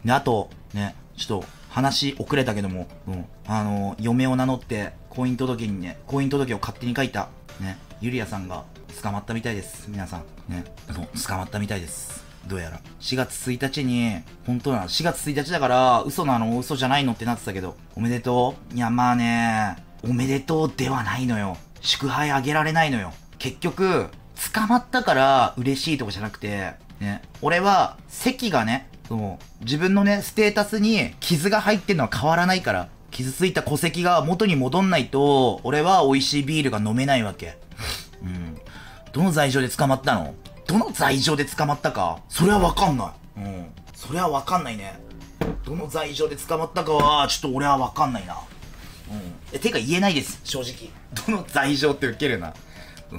で、あと、ね、ちょっと、話遅れたけども、嫁を名乗って、婚姻届を勝手に書いた、ね、ゆりやさんが捕まったみたいです。皆さん。ね、そう、捕まったみたいです。どうやら。4月1日に、本当なの、4月1日だから、嘘なの、嘘じゃないのってなってたけど、おめでとう。いや、まあね、おめでとうではないのよ。祝杯あげられないのよ。結局、捕まったから嬉しいとかじゃなくて、ね、俺は、席がね、そう、自分のね、ステータスに傷が入ってんのは変わらないから、傷ついた戸籍が元に戻んないと、俺は美味しいビールが飲めないわけ。うん。どの罪状で捕まったの？どの罪状で捕まったかそれはわかんない。うん。それはわかんないね。どの罪状で捕まったかは、ちょっと俺はわかんないな。うん。てか言えないです、正直。どの罪状ってウケるな。うん。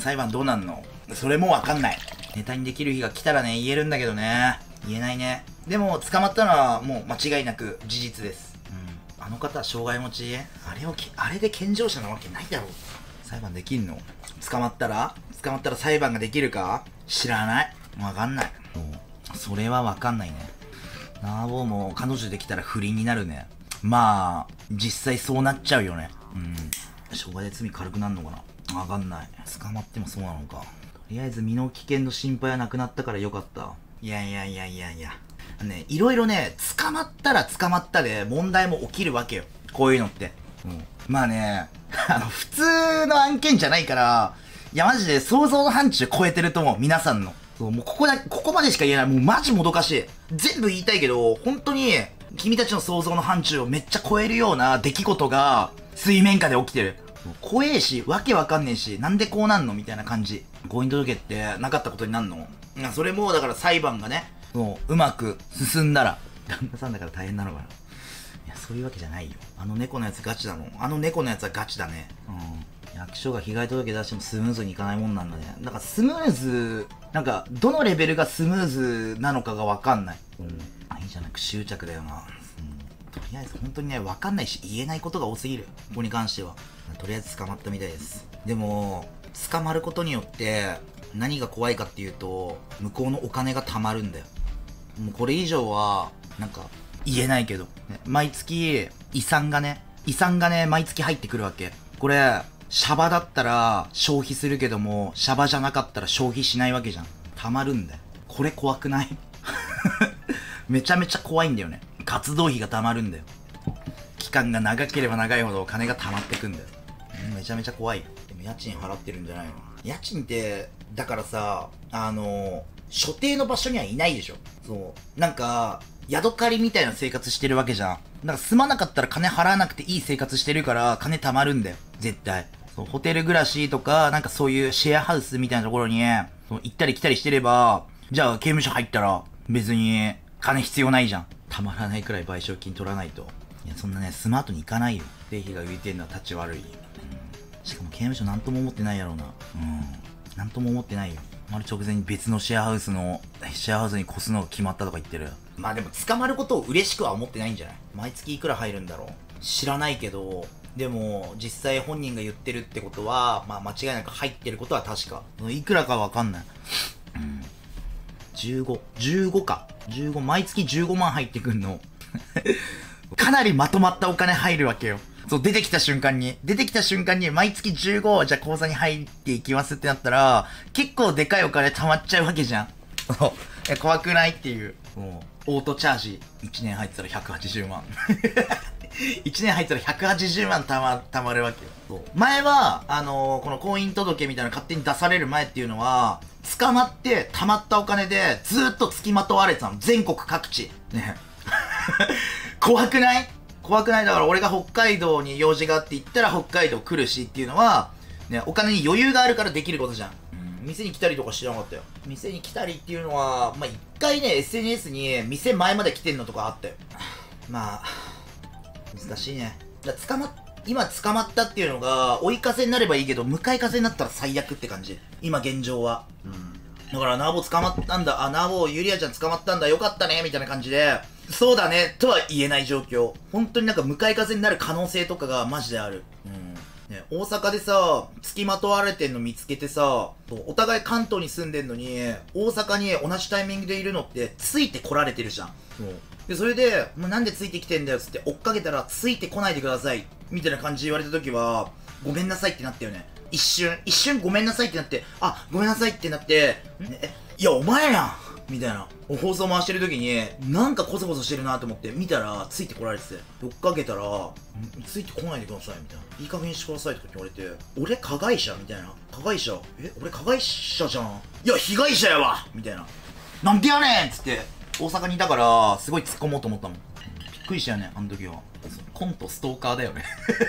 裁判どうなんの？それもわかんない。ネタにできる日が来たらね、言えるんだけどね。言えないね。でも、捕まったのはもう間違いなく事実です。うん。あの方は障害持ち、あれで健常者なわけないだろう。裁判できんの？捕まったら裁判ができるか？知らない。わかんない。それはわかんないね。なあぼうも彼女できたら不倫になるね。まあ、実際そうなっちゃうよね。うん。障害で罪軽くなるのかな？わかんない。捕まってもそうなのか。とりあえず身の危険の心配はなくなったからよかった。いや。ね、いろいろね、捕まったら捕まったで問題も起きるわけよ。こういうのって。うん。まあね、普通の案件じゃないから、いやマジで想像の範疇超えてると思う。皆さんの。そう、もうここまでしか言えない。もうマジもどかしい。全部言いたいけど、本当に、君たちの想像の範疇をめっちゃ超えるような出来事が、水面下で起きてる。怖えし、わけわかんねえし、なんでこうなんのみたいな感じ。婚姻届ってなかったことになんの？それも、だから裁判がね、うまく進んだら、旦那さんだから大変なのかな。いや、そういうわけじゃないよ。あの猫のやつガチなの？あの猫のやつはガチだね。うん。役所が被害届出してもスムーズにいかないもんなんだね。だからスムーズ、なんか、どのレベルがスムーズなのかがわかんない。うん。いいじゃなく執着だよな。とりあえず本当にね、わかんないし言えないことが多すぎる。ここに関しては。とりあえず捕まったみたいです。でも、捕まることによって、何が怖いかっていうと、向こうのお金が貯まるんだよ。もうこれ以上は、なんか、言えないけど。ね、毎月、遺産がね、毎月入ってくるわけ。これ、シャバだったら消費するけども、シャバじゃなかったら消費しないわけじゃん。貯まるんだよ。これ怖くない？めちゃめちゃ怖いんだよね。活動費が貯まるんだよ。期間が長ければ長いほど金が貯まってくんだよ。めちゃめちゃ怖い。でも家賃払ってるんじゃないの？家賃って、だからさ、所定の場所にはいないでしょ。そう。なんか、ヤドカリみたいな生活してるわけじゃん。なんか住まなかったら金払わなくていい生活してるから金貯まるんだよ。絶対。そう、ホテル暮らしとか、なんかそういうシェアハウスみたいなところに、そう行ったり来たりしてれば、じゃあ刑務所入ったら別に金必要ないじゃん。たまらないくらい賠償金取らないと。いや、そんなね、スマートに行かないよ。経費が浮いてんのは立ち悪い。うん。しかも刑務所なんとも思ってないやろうな。うん。なんとも思ってないよ。直前に別のシェアハウスに越すのが決まったとか言ってる。まあでも捕まることを嬉しくは思ってないんじゃない？毎月いくら入るんだろう？知らないけど、でも実際本人が言ってるってことは、まあ間違いなく入ってることは確か。いくらかわかんない。うん。15か。毎月15万入ってくんの。かなりまとまったお金入るわけよ。そう、出てきた瞬間に毎月15、じゃあ口座に入っていきますってなったら、結構でかいお金貯まっちゃうわけじゃん。怖くないっていう。もう、オートチャージ。1年入ってたら180万。1年入ったら180万貯まるわけよ。そう。前は、この婚姻届みたいなの勝手に出される前っていうのは、捕まって貯まったお金でずーっと付きまとわれてたの。全国各地。ね。怖くない？だから俺が北海道に用事があって行ったら北海道来るしっていうのは、ね、お金に余裕があるからできることじゃん。店に来たりとか知らなかったよ。店に来たりっていうのは、まあ、一回ね、SNS に店前まで来てんのとかあったよ。まあ、難しいね。今捕まったっていうのが、追い風になればいいけど、向かい風になったら最悪って感じ。今現状は。だから、ナーボ捕まったんだ。ナーボゆりあちゃん捕まったんだ。よかったね。みたいな感じで、そうだね。とは言えない状況。本当になんか向かい風になる可能性とかがマジである。 ね、大阪でさ、付きまとわれてんの見つけてさ、お互い関東に住んでんのに、大阪に同じタイミングでいるのって、ついてこられてるじゃん。で、それで、もうなんでついてきてんだよつって追っかけたら、ついてこないでください。みたいな感じ言われた時は、ごめんなさいってなったよね。一瞬ごめんなさいってなって、あ、ごめんなさいってなって、いや、お前やんみたいな。放送回してる時に、なんかコソコソしてるなと思って見たら、ついてこられてて、追っかけたら、ついてこないでくださいみたいな。いい加減にしてくださいとか言われて、俺加害者みたいな。加害者俺加害者じゃん。いや、被害者やわみたいな。なんでやねんっつって、大阪にいたから、すごい突っ込もうと思ったもん。びっくりしたよね、あの時は。コントストーカーだよね。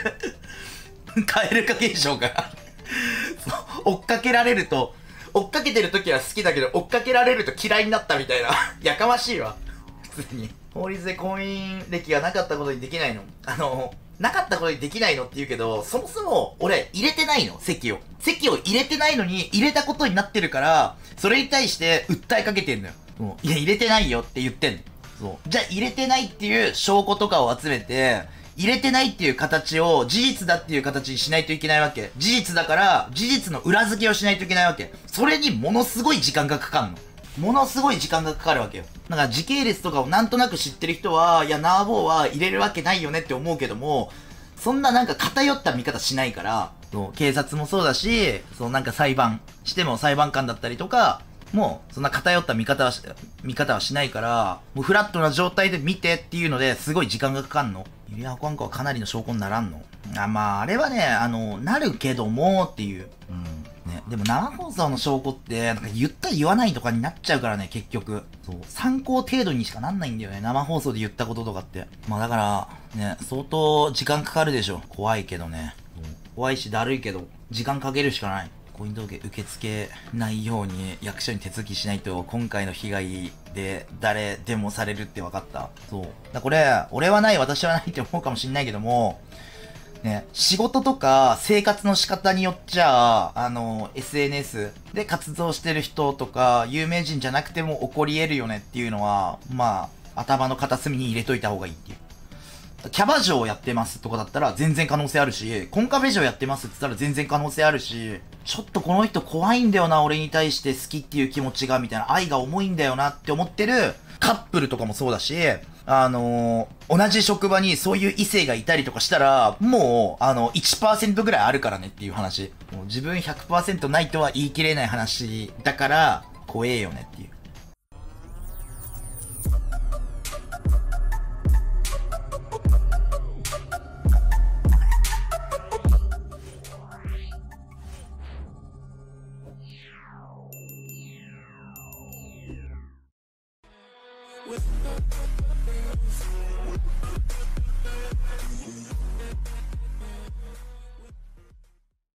蛙化現象が追っかけられると、追っかけてる時は好きだけど、追っかけられると嫌いになったみたいな。やかましいわ。普通に。法律で婚姻歴がなかったことにできないの。なかったことにできないのって言うけど、そもそも俺入れてないの、籍を。籍を入れてないのに入れたことになってるから、それに対して訴えかけてんのよ。いや、入れてないよって言ってんの。そう。じゃあ入れてないっていう証拠とかを集めて、入れてないっていう形を事実だっていう形にしないといけないわけ。事実だから、事実の裏付けをしないといけないわけ。それにものすごい時間がかかんの。ものすごい時間がかかるわけよ。だから時系列とかをなんとなく知ってる人は、いや、ナーボーは入れるわけないよねって思うけども、そんななんか偏った見方しないから、警察もそうだし、なんか裁判しても裁判官だったりとか、もう、そんな偏った見方はしないから、もうフラットな状態で見てっていうのですごい時間がかかんの。ユリアコアンコはかなりの証拠にならんの。まあ、あれはね、なるけどもっていう。ね。でも生放送の証拠って、なんか言った言わないとかになっちゃうからね、結局。そう。参考程度にしかなんないんだよね。生放送で言ったこととかって。まあだから、ね、相当時間かかるでしょ。怖いけどね。怖いしだるいけど、時間かけるしかない。婚姻届受け付けないように役所に手続きしないと今回の被害で誰でもされるって分かった。そう。これ、俺はない、私はないって思うかもしんないけども、ね、仕事とか生活の仕方によっちゃ、SNS で活動してる人とか、有名人じゃなくても起こり得るよねっていうのは、まあ、頭の片隅に入れといた方がいいっていう。キャバ嬢やってますとかだったら全然可能性あるし、コンカフェ嬢やってますって言ったら全然可能性あるし、ちょっとこの人怖いんだよな、俺に対して好きっていう気持ちが、みたいな、愛が重いんだよなって思ってるカップルとかもそうだし、同じ職場にそういう異性がいたりとかしたら、もう、1% ぐらいあるからねっていう話。もう自分100% ないとは言い切れない話だから、怖えよねっていう。